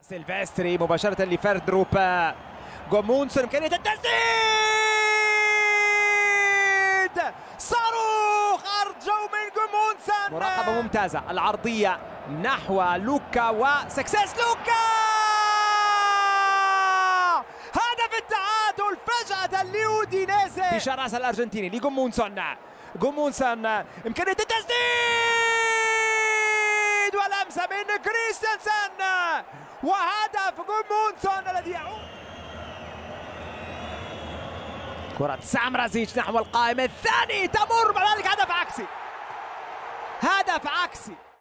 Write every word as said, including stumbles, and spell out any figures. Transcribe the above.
سيلفستري مباشرة لفردروب جومونسون، إمكانية التسديد، صاروخ أرجو من جومونسون، مراقبة ممتازة، العرضية نحو لوكا وسكسيس لوكا، هدف التعادل فجأة لأودينيزي في شراسة الأرجنتيني لجومونسون، جومونسون إمكانية التسديد ولمسة من كريستنسن وهدف جومونسون الذي يعود. كرة سامرازيتش نحو القائم الثاني تمر، بعد ذلك هدف عكسي، هدف عكسي.